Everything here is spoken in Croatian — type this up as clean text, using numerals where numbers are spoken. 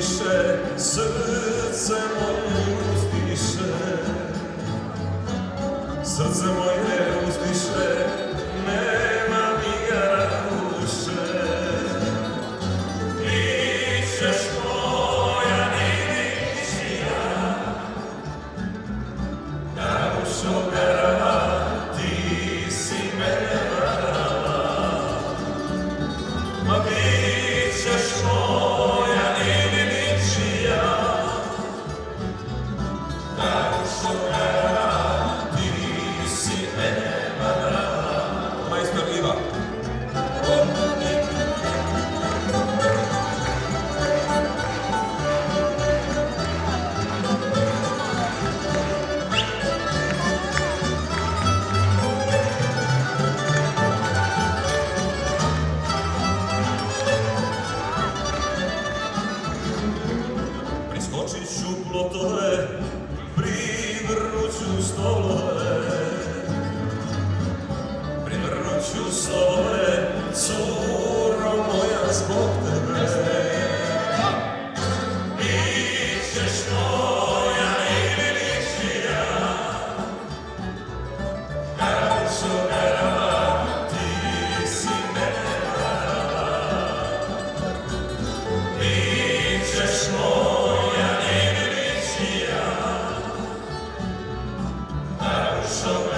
uzdiše, srce moje uzdiše, srce moje uzdiše, nema mi ga duše. Bićeš moja ničija, narušo garava, ti si mene varala. Ma bićeš moja ničija, narušo garava, ti si mene varala. Majstor Iva. Priskočit ću plotove, privrnut ću stolove, privrnut ću stolove, curo moja zbog tebe. Bićeš moja ničija, narušo garava, ti si mene varala. Bićeš moja ničija, narušo